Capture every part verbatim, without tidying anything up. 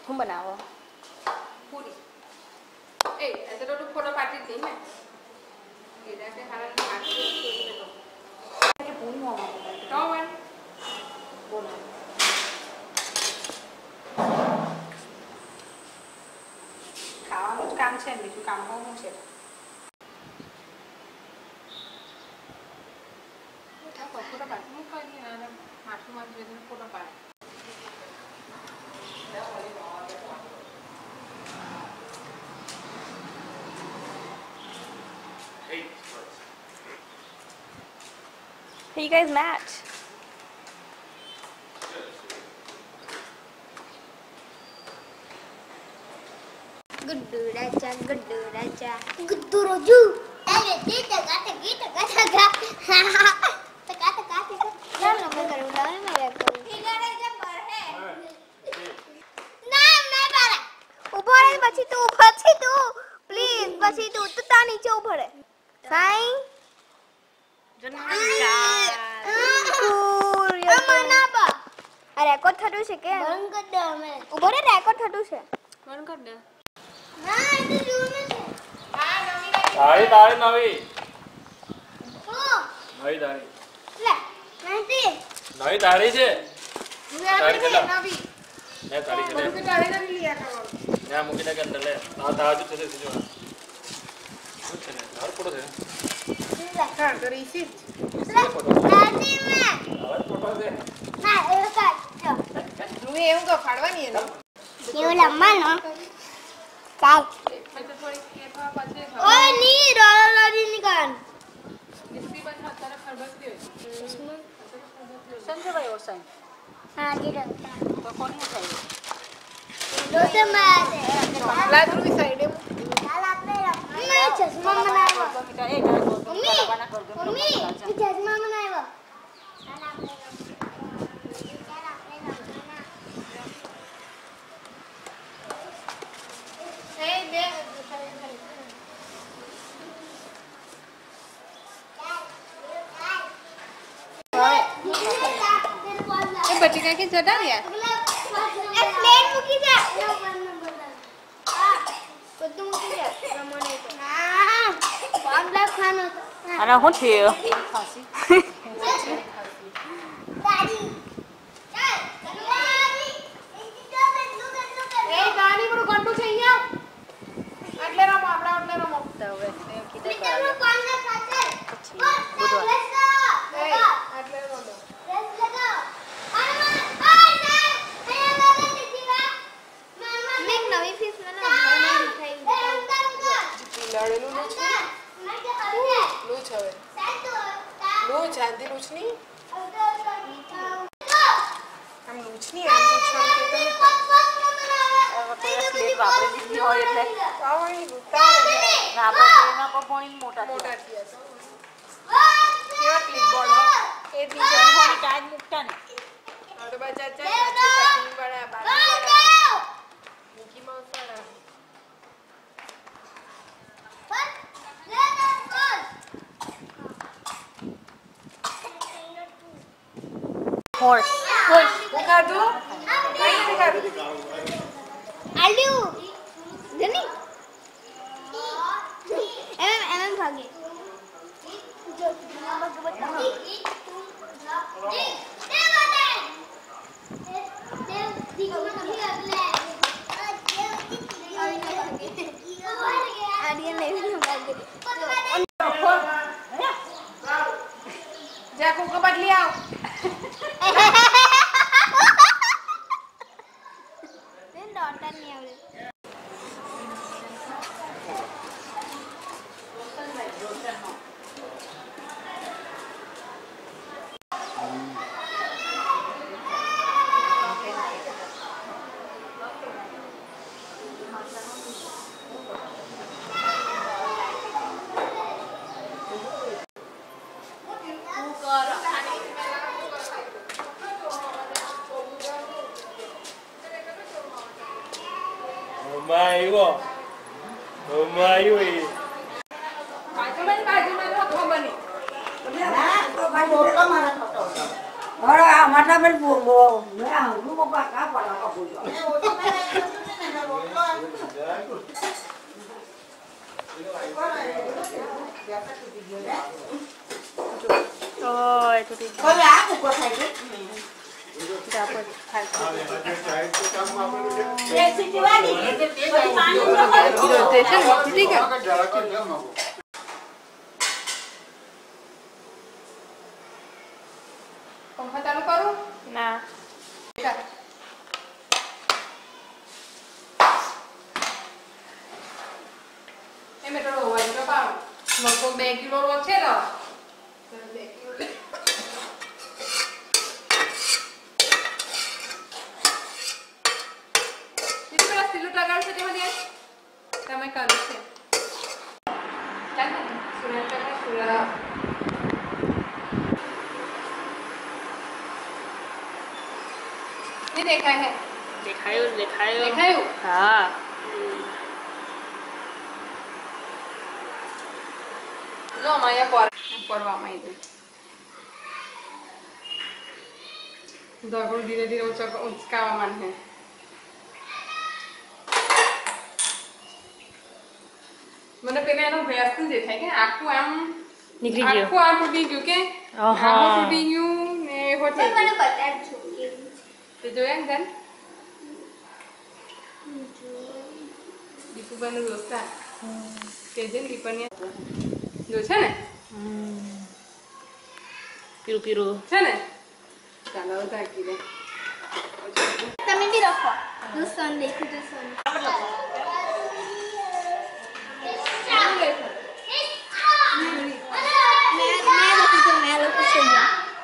હું બનાવો પૂરી એ ऐसे तो फोटो पार्टी थी मैं इधर से हाल पार्टी કે પૂરી મોમાં तो वन બોલો ખાવાનું જ કામ છે ને બીજું કામ શું છે फोटो पार्टी में कोई नहीं आना माथुं माथुं जैसे photo party Hey, you guys match. Guddu raja, guddu raja, guddu roju. Ayo, kita kata kita kata kata. Kata kata itu. Jangan mau karo dah, mau ya karo. Tiga raja bar hai. ના ના બારા. ઉભો રહે પછી તું પછી તું please પછી તું તું તા નીચે ઉભો રહે. સાઈ આ રેકોર્ડ થતું છે કે બંધ કર દે અમે ઉભો રે રેકોર્ડ થતું છે બંધ કર દે ના એ તો જોવું છે હા નવી તાળી તાળી નવી ઓ નવી તાળી લે નથી નવી તાળી છે તારી ચલા. નવી ને તાળી છે મને તારી નવી લીયા કરવાનું ને મૂકીને કે અંદર લે આ તાજ છે છે જો શું છે ને તાર ફોટો છે હા તો રીસીટ ફોટો નથી મે હવે ફોટો છે ના એ કાટ હું એવું કે ફાડવાની એને કેવો લંબાનો ચાલ મેં તો થોડી કેફા પાછે ઓય ની રોલ લોરી નીકળ નિસ્તી બંધ અત્યારે ખરબસ દે સંજયભાઈ ઓસાઈ હા દીરો તો કોની ઓસાઈ દોસે મારે લા ધ્રુવી સાઈડે ચાલ આપણે મમ્મી ચશ્મા બનાવ્યો એ તારે બોલ મમ્મી મમ્મી તું ચશ્મા બનાવ્યો ચાલ આપણે ચાલ આપણે રમવાના એ બે એ બચી ગયા કે જતા રહ્યા એક પ્લેન મૂકી દે બધું મૂકી દે રમણે તો ના પામલા ખાનો અને હું થયો દાદી ચાલ દાદી એજી તો બેલું બેલું એ ગાની પર ગંડુ છે અહીંયા એટલે રમો આપડા એટલે રમો તો હવે મેં કીધું મિત્રનો પામલા ખાતે બુધવાર. લેટ્સ ગો એ એટલે રમો લેટ્સ લગાઓ અરે આ ના હે લાલે દીવા મામા મેક નવી ફીસ મને ઘરમાં મીઠાઈ લડેલું નું છે નું છે હવે નું ચાંદી નું ની આમ નું ની આમ નું છે કે તમે પ્લેટ વાપરી દીધી હોય એટલે આવણી ગુતા ના આપણે એના પર પોઈન્ટ મોટા મોટા થયા થયા છે કેવા ક્લિપબોર્ડ હો એ નીચે હોની ટાઈમ મૂકતા ને આ તો બચા ચા પાટી વાળા બાકી વાળા મિકી માઉસ વાળા હોર્સ હું ખાધું કઈ નથી ખાધું આલ્યુ જની એમ એમ ભાગે જો જા કુકો બદલી આવ ડોટર નહીં આવડે Mayo. Mayo eh. બાજુમાં બાજુમાં તો ખબર નહીં ના તો ભાઈ બોલતો મારા થતો બરો આ માતા પર બો બો મે આ હું કો કા કા પાલા કો પૂછો એનો રોટલો તો એ તો ઠીક હવે આ મૂકો થાય છે જાપો એક સીટી વાળી પછી પાણી તે છે ને ઠીક છે પંખા ચાલુ કરું ના એ મેં થોડો અવાજ તો પાડો લોકો બે કિલો રો છે ને બે કિલો લે ఇది కూడా సిల్లు లగాડશે તે મને તમે કરો છે ચાલ ને સુરત કરે સુરત ये देखा है દેખાયું દેખાયું દેખાયું હા જો અમાયા પર પરવામાં આવી દગડું ધીરે ધીરે ઉચક ઉચકાવા માંડે મને પેલા એનો ભેસ ન દેખાય કે આખું આમ નીકળી ગયો આખું આમ તૂટી ગયું કે આહા. આખું તૂટી ગયું ને એવો થઈ મને ગયું બતાડજો કેવું તે જોયા ને દીપુબાનું દોસ્તા કે જે દીપનિયા જો છે ને પીરું પીરું છે ને ચાલો ઢાંકી દે તમે બી રખો દુસન દેખો દુસન मैं मैं लोग तो मैं लोग से जा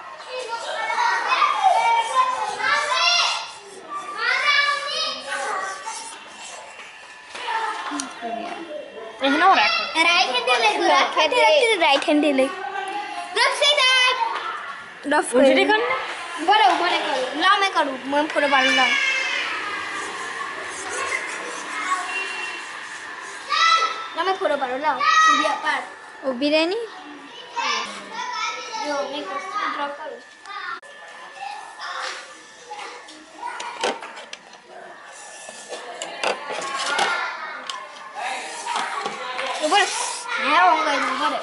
એનો રાખો राइट हैंड ले राइट हैंड राइट हैंड ले रफ से साइड रफ ઉજળી કર ને बड़े बड़े करो ला मैं करूं मैं पूरा बाल ला ला मैं पूरा बाल ला उबिया पार उबी रहनी जो मैं ड्रॉप करूं ऊपर मैं होऊंगा ऊपर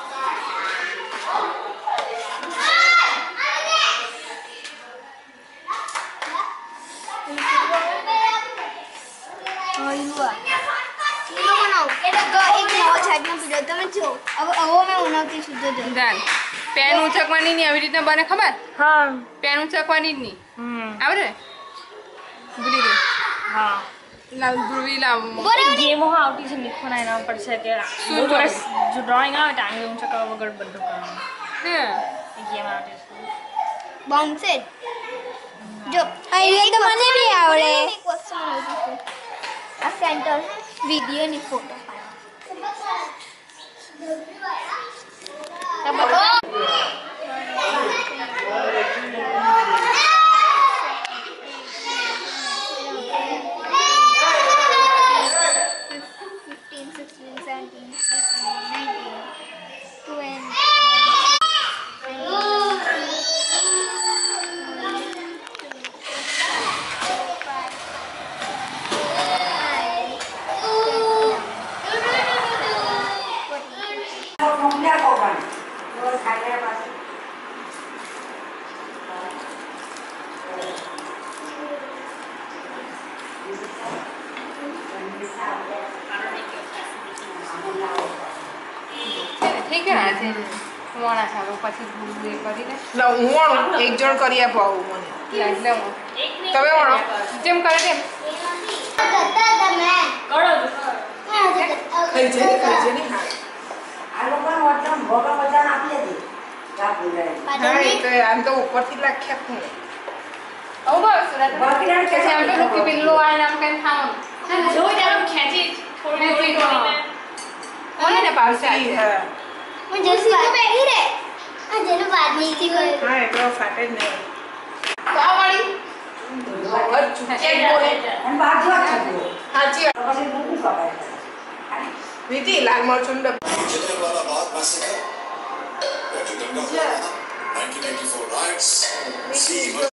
યુવા ચીલો બનાવો એટલે તો એક નવો છાટનો પીડો તમે જો હવે હવે મેં બનાવતી છું જો જાન પેન ઉચકવાની નહીં આવી રીતના બને ખબર હા પેન ઉચકવાની જ નહીં હમ આવડે ભૂલી ગઈ હા લાવ ધ્રુવી લાવ ગેમો આવતી છે નીખવાના એના પર છે કે બહુ વર્ષ જો ડ્રોઈંગ આવે ટાંગે ઊંચા કરવા વગર બધું કરવાનું હે એ ગેમ આવતી છે બાઉન્સેડ જો આઈડિયા તો મને બી આવડે એક વસ્તુ મને આ સેન્ટર વિડિયો ની photo fifteen, sixteen, seventeen, eighteen, nineteen, twenty. મોકલ્યા કોવાની રોજ ખાયા પાછી થઈ ગયા આજે મોણા ચાલો પછી ભૂલ એ કરીને લા હું વણું એક જણ કરી આપો આવું મને એટલે હું તમે વણો જેમ કરે તેમ ખાઈ છે ને ખાઈ છે ને હા આ લોકોને વચન ભોગા વચન આપી દે કાપી લે હા એ તો આમ તો ઉપરથી લાખ્યા હું આવું બસ સુરત બકરીને કે પછી આમ તો રૂકી બિલ્લો આને આમ કઈ ખાવાનું હે ને જો ત્યારે ખેંચી થોડી થોડી કરીને ઓને ને પાવશે આજે હા હું જલ્દી તો બેહી રે આ જેનો બાદ નહીં થી ગયો હા એ તો ફાટે જ નહીં કા વાળી એક બોલે અને બાજુ આ ખાધું સાચી વાત. પછી મૂકું કપાય વિધિ લાલ મરચું ડબ Hyderabad massacre. What you think of that? nineteen eighty-four riots.